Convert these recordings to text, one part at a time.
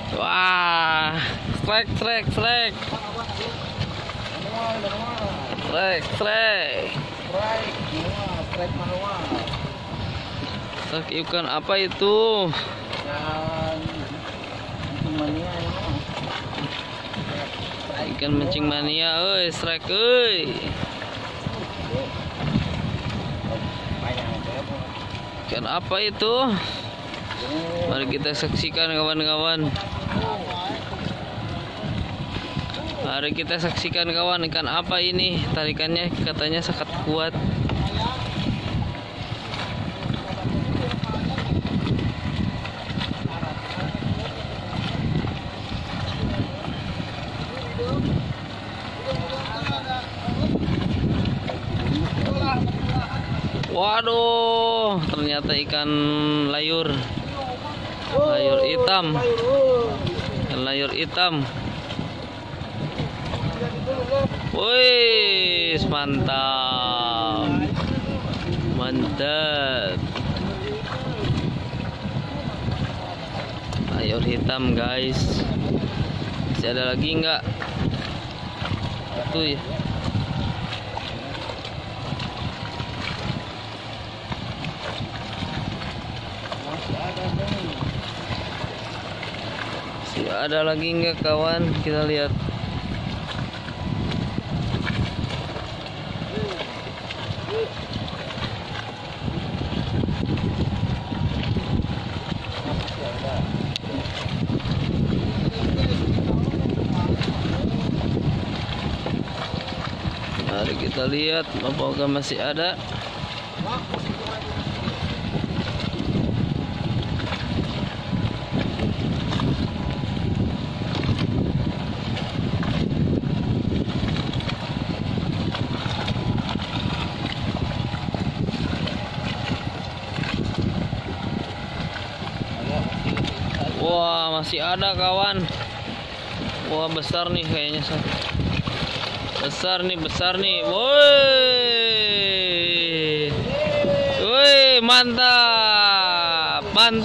Wah, strike. Strike manual. Strike ikan apa itu? Ikan mancing mania, strike, Ikan apa itu? Mari kita saksikan kawan-kawan. Mari kita saksikan kawan, ikan apa ini? Tarikannya katanya sangat kuat. Waduh, ternyata ikan layur. Layur hitam. Ikan layur hitam. Wih, mantap. Mantap. Layur hitam, guys. Masih ada lagi enggak? Tuh ya. Masih ada lagi enggak kawan? Kita lihat. Mari kita lihat apakah masih ada. Wah, masih ada kawan. Wah, besar nih kayaknya. Besar nih. Woi, mantap.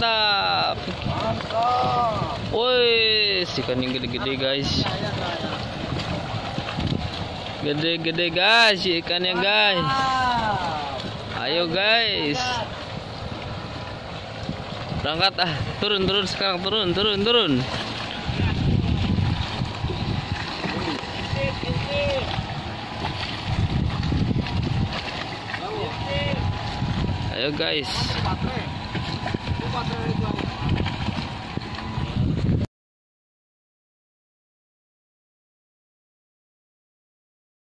Woi, ikan yang gede-gede guys. Gede-gede guys, ikannya guys. Ayo guys. Berangkat turun sekarang, turun. Ayo guys.